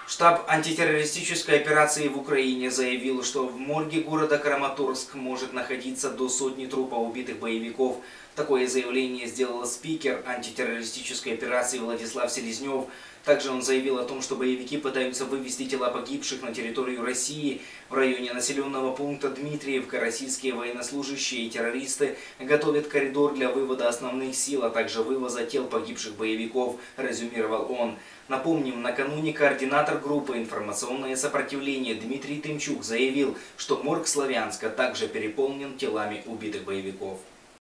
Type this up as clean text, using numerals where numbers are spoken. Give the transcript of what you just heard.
Штаб антитеррористической операции в Украине заявил, что в морге города Краматорск может находиться до сотни трупов убитых боевиков. Такое заявление сделал спикер антитеррористической операции Владислав Селезнев. Также он заявил о том, что боевики пытаются вывести тела погибших на территорию России. В районе населенного пункта Дмитриевка российские военнослужащие и террористы готовят коридор для вывода основных сил, а также вывоза тел погибших боевиков, резюмировал он. Напомним, накануне координатор группы «Информационное сопротивление» Дмитрий Тымчук заявил, что морг Славянска также переполнен телами убитых боевиков.